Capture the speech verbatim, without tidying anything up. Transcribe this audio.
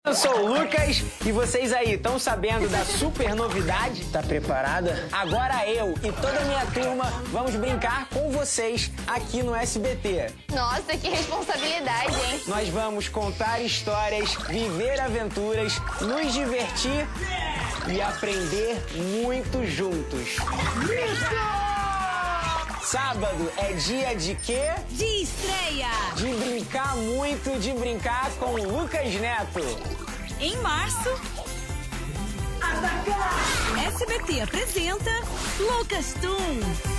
Eu sou o Lucas e vocês aí estão sabendo da super novidade? Tá preparada? Agora eu e toda a minha turma vamos brincar com vocês aqui no S B T. Nossa, que responsabilidade, hein? Nós vamos contar histórias, viver aventuras, nos divertir e aprender muito juntos. Sábado é dia de quê? De estreia! De brincar muito, de brincar com o Lucas Neto. Em março, S B T apresenta Lucas Toon.